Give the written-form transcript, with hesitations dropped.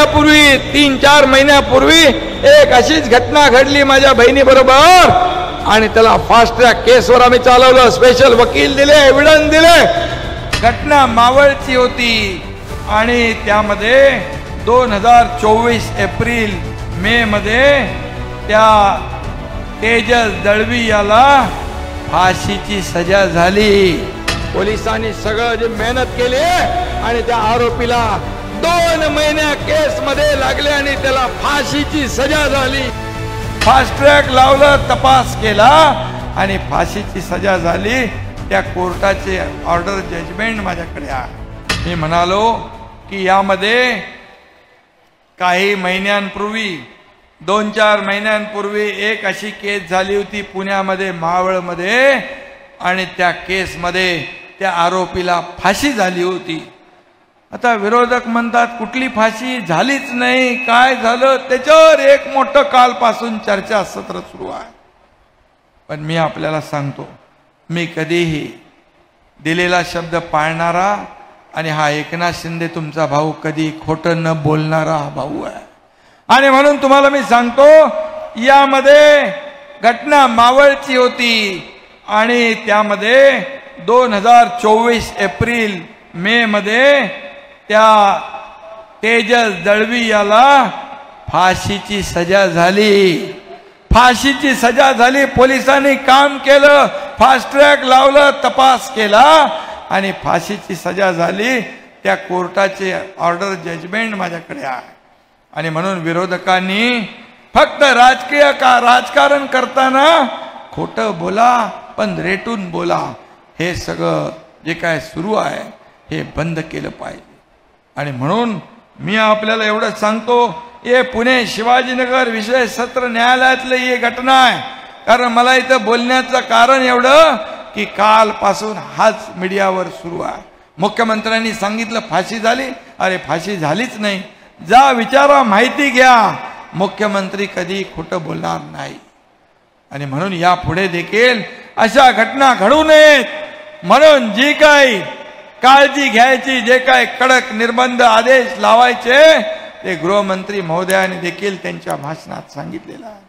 महिन्यापूर्वी 3-4 महिन्यापूर्वी एक अशीच घटना घडली माझ्या बहिणीबरोबर आणि त्याला फास्ट ट्रॅक केसवर आम्ही चालवलं, स्पेशल वकील दिले, एव्हिडन्स दिले। घटना मावळची होती आणि त्यामध्ये 2024 एप्रिल मे मध्ये त्या तेजस दळवी याला फाशीची सजा झाली। पोलिसांनी सगळं जे मेहनत केली आणि त्या आरोपीला 2 महिन्या केस मध्ये लागले आणि त्याला फाशीची सजा झाली। फास्ट ट्रॅक लावलं, तपास केला आणि फाशीची सजा झाली। त्या कोर्टाचे ऑर्डर जजमेंट माझ्याकडे आहे। मी म्हणालो की यामध्ये काही महिन्यांपूर्वी 2-4 महिन्यांपूर्वी एक अशी केस झाली होती पुण्यामध्ये, मावळमध्ये, आणि त्या केसमध्ये त्या आरोपीला फाशी झाली होती। आता विरोधक म्हणतात कुठली फाशी झालीच नाही, काय झालं, त्याच्यावर एक मोठं कालपासून चर्चा सत्र सुरू आहे। पण मी आपल्याला सांगतो, मी कधीही दिलेला शब्द पाळणारा आणि हा एकनाथ शिंदे तुमचा भाऊ कधी खोटं न बोलणारा भाऊ आहे। आणि म्हणून तुम्हाला मी सांगतो, यामध्ये घटना मावळची होती आणि त्यामध्ये 2024 एप्रिल मे मध्ये त्या तेजस दळवी याला फाशीची सजा झाली। फाशीची सजा झाली। पोलिसांनी काम केलं, फास्ट ट्रॅक लावलं, तपास केला आणि फाशीची सजा झाली। त्या कोर्टाचे ऑर्डर जजमेंट माझ्याकडे आहे। आणि म्हणून विरोधकांनी फक्त राजकारण करताना खोटं बोला पण रेटून बोला, हे सगळं जे काय सुरू आहे हे बंद केलं पाहिजे। आणि म्हणून मी आपल्याला एवढं सांगतो, हे पुणे शिवाजीनगर विशेष सत्र न्यायालयातली ही घटना आहे। कारण मला इथं बोलण्याचं कारण एवढं की कालपासून हाच मीडियावर सुरू आहे। मुख्यमंत्र्यांनी सांगितलं फाशी झाली, अरे फाशी झालीच नाही। जा विचारा, माहिती घ्या, मुख्यमंत्री कधी खोटं बोलणार नाही। आणि म्हणून यापुढे देखील अशा घटना घडू नयेत म्हणून जी काही काळजी घ्यायची, जे काही कडक निर्बंध आदेश लावायचे ते गृहमंत्री महोदयांनी देखील त्यांच्या भाषणात सांगितलेलं आहे।